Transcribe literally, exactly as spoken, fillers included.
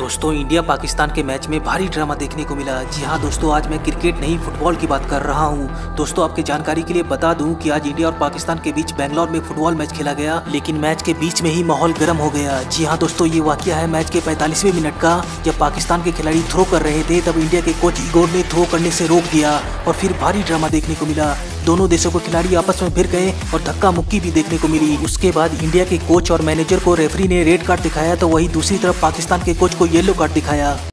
दोस्तों, इंडिया पाकिस्तान के मैच में भारी ड्रामा देखने को मिला। जी हाँ दोस्तों, आज मैं क्रिकेट नहीं फुटबॉल की बात कर रहा हूँ। दोस्तों, आपके जानकारी के लिए बता दूं कि आज इंडिया और पाकिस्तान के बीच बेंगलोर में फुटबॉल मैच खेला गया, लेकिन मैच के बीच में ही माहौल गर्म हो गया। जी हाँ दोस्तों, ये वाकया है मैच के पैंतालीसवें मिनट का। जब पाकिस्तान के खिलाड़ी थ्रो कर रहे थे तब इंडिया के कोच इगोर ने थ्रो करने से रोक दिया और फिर भारी ड्रामा देखने को मिला। दोनों देशों के खिलाड़ी आपस में भिड़ गए और धक्का मुक्की भी देखने को मिली। उसके बाद इंडिया के कोच और मैनेजर को रेफरी ने रेड कार्ड दिखाया तो वही दूसरी तरफ पाकिस्तान के कोच को येलो कार्ड दिखाया।